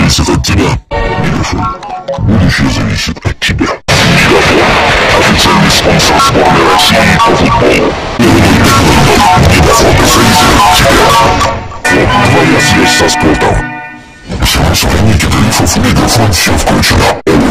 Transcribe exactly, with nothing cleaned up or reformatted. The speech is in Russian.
зависит от тебя. Мелюшин, будущее зависит от тебя. Биатлон. Официальный спонсор сборной России по футболу. Биатлон зависит от тебя. Вот твоя связь со спортом. Все, сохраните тарифов Мегафон, все включено.